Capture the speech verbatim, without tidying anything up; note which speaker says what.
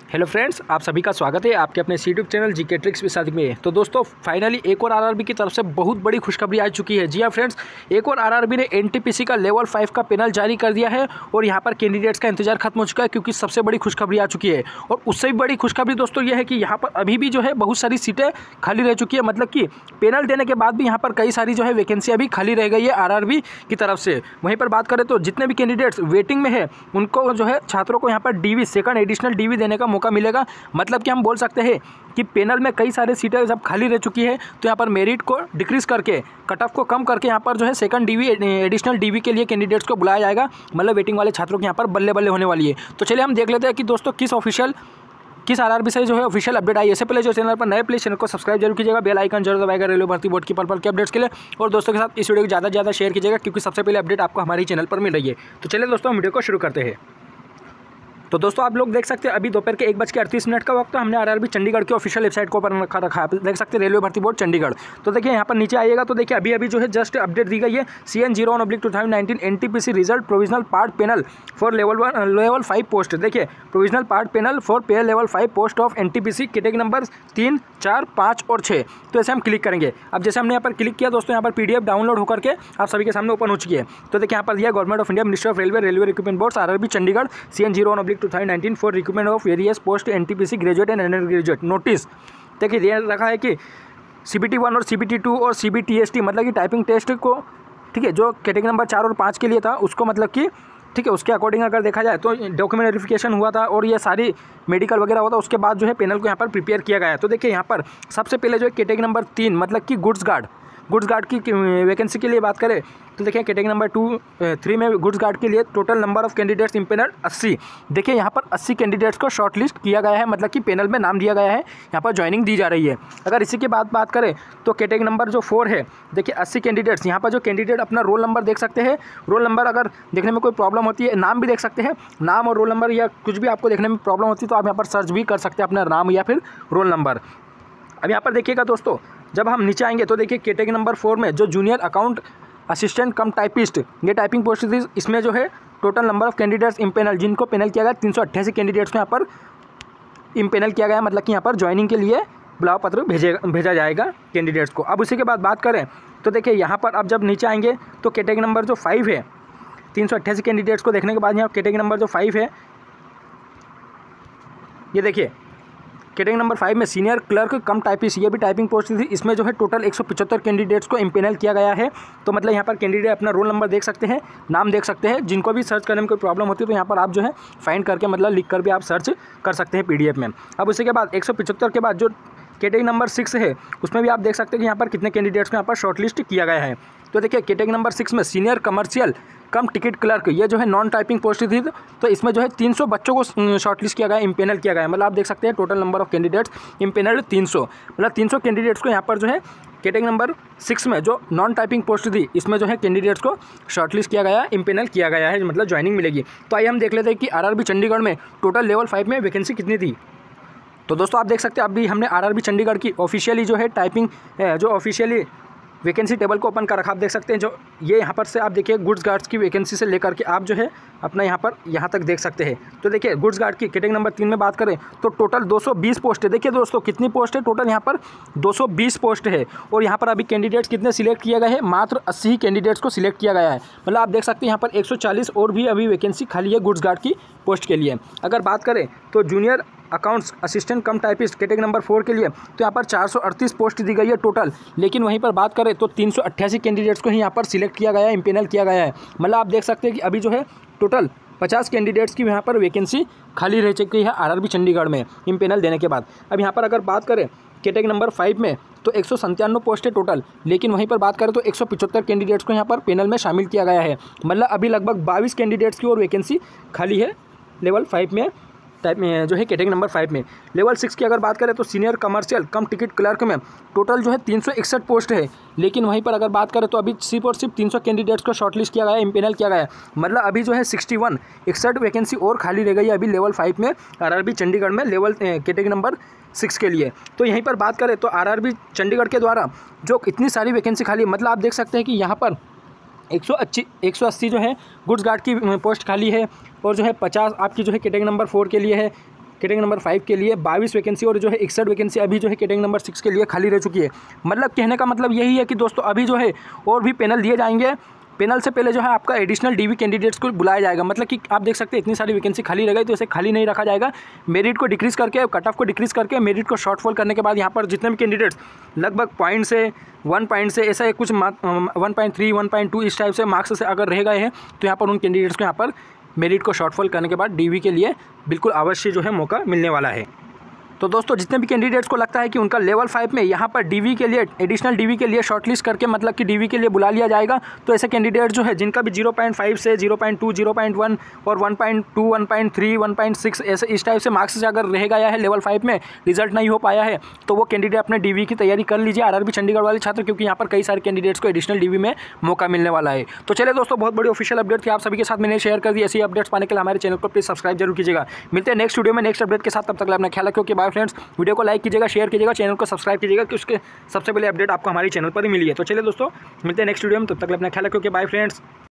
Speaker 1: Hello friends, आप सभी का स्वागत है आपके अपने YouTube channel GK tricks with Sadiq में। तो दोस्तों फाइनली एक और आरआरबी की तरफ से बहुत बड़ी खुशखबरी आ चुकी है। जी हाँ फ्रेंड्स, एक और आरआरबी ने एनटीपीसी का लेवल फाइव का पैनल जारी कर दिया है और यहाँ पर कैंडिडेट्स का इंतजार खत्म हो चुका है, क्योंकि सबसे बड़ी खुशखबरी आ चुकी है। और उससे भी बड़ी खुशखबरी दोस्तों ये है कि यहाँ पर अभी भी जो है बहुत सारी सीटें खाली रह चुकी है, मतलब कि पैनल देने के बाद भी यहाँ पर कई सारी जो है वैकेंसी अभी खाली रह गई है आरआरबी की तरफ से। वहीं पर बात करें तो जितने भी कैंडिडेट्स वेटिंग में है उनको जो है छात्रों को यहाँ पर डीवी सेकंड एडिशनल डीवी देने का मौका मिलेगा। मतलब कि हम बोल सकते हैं कि पैनल में कई सारे सीटें जब खाली रह चुकी है तो यहाँ पर मेरिट को डिक्रीज करके कट ऑफ को कम करके यहाँ पर जो है सेकंड डीवी एडिशनल डीवी के लिए कैंडिडेट्स को बुलाया जाएगा। मतलब वेटिंग वाले छात्रों के यहाँ पर बल्ले बल्ले होने वाली है। तो चलिए हम देख लेते हैं कि दोस्तों किस ऑफिशियल किस आरआरबी से जो है ऑफिशियल अपडेट आई। इससे पहले जो चैनल पर नए प्लीज चैनल को सब्सक्राइब जरूर कीजिएगा, बेल आइकन जरूर दबाएगा रेलवे भर्ती बोर्ड की पल पल के अपडेट्स के लिए। और दोस्तों के साथ इस वीडियो को ज़्यादा से ज़्यादा शेयर कीजिएगा, क्योंकि सबसे पहले अपडेट आपको हमारी चैनल पर मिल रही है। तो चलिए दोस्तों हम वीडियो को शुरू करते हैं। तो दोस्तों आप लोग देख सकते हैं अभी दोपहर के एक बज के अड़तीस मिनट का वक्त है। हमने आरआरबी चंडीगढ़ की ऑफिशियल वेबसाइट को ऊपर रखा रखा है, देख सकते हैं रेलवे भर्ती बोर्ड चंडीगढ़। तो देखिए यहाँ पर नीचे आइएगा तो देखिए अभी अभी जो है जस्ट अपडेट दी गई है। C N zero one oblique two thousand nineteen NTPC result provisional part panel for level one level five post. देखिए provisional part panel for pay level five post of NTPC category number तीन चार पाँच और छः। तो ऐसे हम click करेंगे। अब जैसे हमने यहाँ पर क्लिक किया दोस्तों, यहाँ पर पीडीएफ डाउनलोड होकर के आप सभी के सामने ओपन हो चुकी है। तो देखिए यहाँ पर दिया government of India ministry of railway railway recruitment board RRB Chandigarh C N zero one oblique two thousand nineteen for recruitment of various post NTPC graduate and under graduate notice. देखिए ये रखा है कि सीबीटी वन और CBT two और सीबीटीएसटी मतलब कि टाइपिंग टेस्ट को, ठीक है, जो कैटेगरी नंबर चार और पाँच के लिए था उसको, मतलब कि ठीक है उसके अकॉर्डिंग अगर देखा जाए तो डॉक्यूमेंट वेरिफिकेशन हुआ था और ये सारी मेडिकल वगैरह हुआ था। उसके बाद जो है पैनल को यहाँ पर प्रिपेयर किया गया है। तो देखिए यहाँ पर सबसे पहले जो है कैटेगरी नंबर तीन मतलब कि गुड्स गार्ड गुड्स गार्ड की वैकेंसी के लिए बात करें तो देखिए कैटेगरी नंबर टू थ्री में गुड्स गार्ड के लिए total number of candidates empanel अस्सी। देखिए यहाँ पर अस्सी कैंडिडेट्स को शॉर्ट लिस्ट किया गया है, मतलब कि पैनल में नाम दिया गया है, यहाँ पर ज्वाइनिंग दी जा रही है। अगर इसी के बाद बात करें तो कैटेगरी नंबर जो फोर है, देखिए अस्सी कैंडिडेट्स, यहाँ पर जो कैंडिडेट अपना रोल नंबर देख सकते हैं। रोल नंबर अगर देखने में कोई प्रॉब्लम होती है, नाम भी देख सकते हैं, नाम और रोल नंबर या कुछ भी आपको देखने में प्रॉब्लम होती है तो आप यहाँ पर सर्च भी कर सकते हैं अपना नाम या फिर रोल नंबर। अब यहाँ पर देखिएगा दोस्तों, जब हम नीचे आएंगे तो देखिए कैटेगरी नंबर फोर में जो junior account assistant cum typist ये टाइपिंग पोस्ट थी, इसमें जो है total number of candidates empanel जिनको पैनल किया गया तीन सौ अट्ठासी कैंडिडेट्स को यहाँ पर इम्पेनल किया गया, मतलब कि यहाँ पर ज्वाइनिंग के लिए बुलाव पत्र भेजेगा भेजा जाएगा कैंडिडेट्स को। अब उसी के बाद बात करें तो देखिए यहाँ पर अब जब नीचे आएंगे तो कैटेगरी नंबर जो फाइव है, तीन सौ अट्ठासी कैंडिडेट्स को देखने के बाद यहाँ कैटेगरी नंबर जो फाइव है, ये देखिए कैटेगरी नंबर फाइव में सीनियर क्लर्क कम टाइपिस्ट ये भी टाइपिंग पोस्ट थी। इसमें जो है टोटल एक सौ पचहत्तर कैंडिडेट्स को इम्पेनल किया गया है। तो मतलब यहाँ पर कैंडिडेट अपना रोल नंबर देख सकते हैं, नाम देख सकते हैं। जिनको भी सर्च करने में कोई प्रॉब्लम होती है तो यहाँ पर आप जो है फाइंड करके मतलब लिख कर भी आप सर्च कर सकते हैं पीडीएफ में। अब उसी के बाद एक सौ पचहत्तर के बाद जो कैटेगरी नंबर सिक्स है उसमें भी आप देख सकते हैं कि यहाँ पर कितने कैंडिडेट्स को यहाँ पर शॉर्टलिस्ट किया गया है। तो देखिए कैटेगरी नंबर सिक्स में senior commercial cum ticket clerk ये जो है नॉन टाइपिंग पोस्ट थी, तो इसमें जो है तीन सौ बच्चों को शॉर्टलिस्ट किया गया, इम्पेनल किया गया है। मतलब आप देख सकते हैं total number of candidates empanel तीन सौ, मतलब तीन सौ कैंडिडेट्स को यहाँ पर जो है कैटेगरी नंबर सिक्स में जो नॉन टाइपिंग पोस्ट थी इसमें जो है कैंडिडेट्स को शॉर्टलिस्ट किया गया, इम्पेनल किया गया है, मतलब ज्वाइनिंग मिलेगी। तो आइए हम देख लेते हैं कि आरआरबी चंडीगढ़ में टोटल लेवल फाइव में वैकेंसी कितनी थी। तो दोस्तों आप देख सकते हैं अभी हमने आरआरबी चंडीगढ़ की ऑफिशियली जो है टाइपिंग जो ऑफिशियली वैकेंसी टेबल को ओपन कर रखा, आप देख सकते हैं। जो ये यहाँ पर से आप देखिए गुड्स गार्ड्स की वैकेंसी से लेकर के आप जो है अपना यहाँ पर यहाँ तक देख सकते हैं। तो देखिए गुड्स गार्ड की कैटेगरी नंबर तीन में बात करें तो टोटल दो सौ बीस पोस्ट है। देखिए दोस्तों कितनी पोस्ट है टोटल, यहाँ पर दो सौ बीस पोस्ट है। और यहाँ पर अभी कैंडिडेट्स कितने सिलेक्ट किए गए हैं, मात्र अस्सी ही कैंडिडेट्स को सिलेक्ट किया गया है। मतलब आप देख सकते हैं यहाँ पर एक सौ चालीस और भी अभी वैकेंसी खाली है गुड्स गार्ड की पोस्ट के लिए। अगर बात करें तो junior accounts assistant cum typist category number four के लिए तो यहाँ पर चार सौ अड़तीस पोस्ट दी गई है टोटल। लेकिन वहीं पर बात करें तो तीन सौ अट्ठासी कैंडिडेट्स को ही यहाँ पर सिलेक्ट किया गया है, इम्पेनल किया गया है। मतलब आप देख सकते हैं कि अभी जो है टोटल पचास कैंडिडेट्स की यहाँ पर वैकेंसी खाली रह चुकी है आरआरबी चंडीगढ़ में इम्पेनल देने के बाद। अब यहाँ पर अगर बात करें कैटेगरी नंबर फाइव में तो एक सौ संतानवे पोस्ट है टोटल। लेकिन वहीं पर बात करें तो एक सौ पचहत्तर कैंडिडेट्स को यहाँ पर पैनल में शामिल किया गया है। मतलब अभी लगभग बाईस कैंडिडेट्स की और वैकेंसी खाली है लेवल फाइव में टाइप में जो है कैटेगरी नंबर फाइव में। लेवल सिक्स की अगर बात करें तो senior commercial cum ticket clerk में टोटल जो है तीन सौ इकसठ पोस्ट है। लेकिन वहीं पर अगर बात करें तो अभी सिर्फ और सिर्फ तीन सौ कैंडिडेट्स को शॉर्टलिस्ट किया गया है, इम्पेनल किया गया है। मतलब अभी जो है सिक्सटी वन इकसठ वैकेंसी और खाली रह गई है अभी लेवल फाइव में आरआरबी चंडीगढ़ में लेवल कैटेगरी नंबर सिक्स के लिए। तो यहीं पर बात करें तो आरआरबी चंडीगढ़ के द्वारा जो इतनी सारी वैकेंसी खाली, मतलब आप देख सकते हैं कि यहाँ पर एक सौ अच्छी एक सौ अस्सी जो है गुड्स गार्ड की पोस्ट खाली है और जो है पचास आपकी जो है कैटेगरी नंबर फोर के लिए है, कैटेगरी नंबर फाइव के लिए बाईस वैकेंसी और जो है इकसठ वैकेंसी अभी जो है कैटेगरी नंबर सिक्स के लिए खाली रह चुकी है। मतलब कहने का मतलब यही है कि दोस्तों अभी जो है और भी पैनल दिए जाएंगे। पैनल से पहले जो है आपका एडिशनल डीवी कैंडिडेट्स को बुलाया जाएगा। मतलब कि आप देख सकते हैं इतनी सारी वैकेंसी खाली रह गई तो इसे खाली नहीं रखा जाएगा। मेरिट को डिक्रीज़ करके, कट ऑफ को डिक्रीज़ करके, मेरिट को शॉर्टफॉल करने के बाद यहाँ पर जितने भी कैंडिडेट्स लगभग पॉइंट से वन पॉइंट से ऐसा कुछ one point three one point two इस टाइप से मार्क्स से अगर रह गए हैं तो यहाँ पर उन कैंडिडेट्स को यहाँ पर मेरिट को शॉर्टफॉल करने के बाद डीवी के लिए बिल्कुल अवश्य जो है मौका मिलने वाला है। तो दोस्तों जितने भी कैंडिडेट्स को लगता है कि उनका लेवल फाइव में यहाँ पर डीवी के लिए, एडिशनल डीवी के लिए शॉर्टलिस्ट करके मतलब कि डीवी के लिए बुला लिया जाएगा, तो ऐसे कैंडिडेट जो है जिनका भी जीरो पॉइंट फाइव से zero point two, zero point one और one point two, one point three, one point six ऐसे इस टाइप से मार्क्स से अगर रह गया है लेवल फाइव में, रिजल्ट नहीं हो पाया है, तो वो कैंडिडेट अपने डीवी की तैयारी कर लीजिए, आरआरबी चंडीगढ़ वाले छात्र, क्योंकि यहाँ पर कई सारे कैंडिडेट्स को एडिशनल डीवी में मौका मिलने वाला है। तो चलिए दोस्तों, बहुत बड़ी ऑफिशियल अपडेट थी, आप सभी के साथ मैंने शेयर कर दी। ऐसी अपडेट्स पाने के लिए हमारे चैनल को प्लीज सब्सक्राइब जरूर कीजिएगा। मिलते हैं नेक्स्ट वीडियो में नेक्स्ट अपडेट के साथ, तब तक अपना ख्याल रखिए। बाय फ्रेंड्स, वीडियो को लाइक कीजिएगा, शेयर कीजिएगा, चैनल को सब्सक्राइब कीजिएगा कि उसके सबसे पहले अपडेट आपको हमारे चैनल पर ही मिली है। तो चलिए दोस्तों, मिलते हैं नेक्स्ट वीडियो में, तब तक अपना ख्याल रखिए। Bye friends.